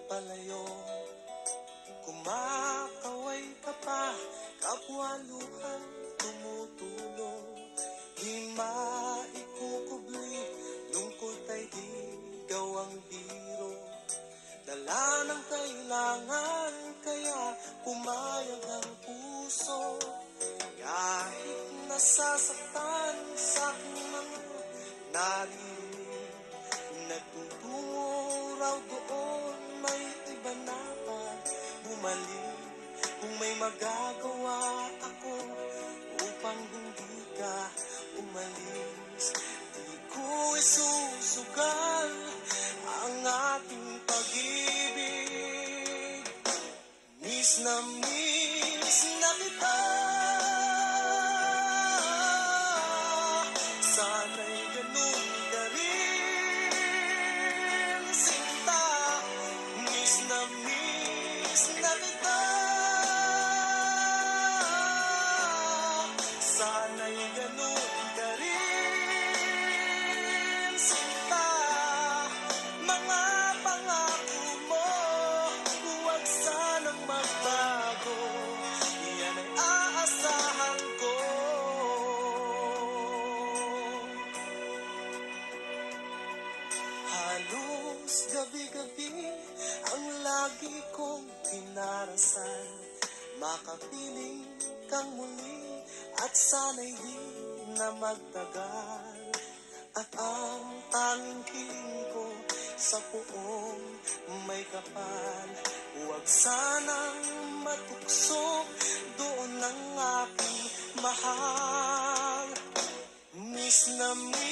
palayo. Kumakaway ka pa, kapwaluhan tumutulong. Di maikukubli, lungkot ay di gawang biro. Dala ng kailangan, kaya pumayag ang puso. Kahit nasasaktan sa aking mga naririnig, nagtutungo raw doon, may iba na pa bumalik. Kung may magagawa ako upang hindi ka umalis, di ko isusugal ang ating pag-ibig. Miss na kita, sana'y ganun ka rin, sinta. Miss na kita, sana'y ganun ka rin, sinta. Mga pangako mo, huwag sanang magbago, yan ay aasahan ko. Halos gabi-gabi ang lagi kong pinarasal, makapiling kang muli at sana'y di na magtagal. At ang tanging hiling ko sa puong may kapal, huwag sanang matukso doon ang aking mahal. Miss na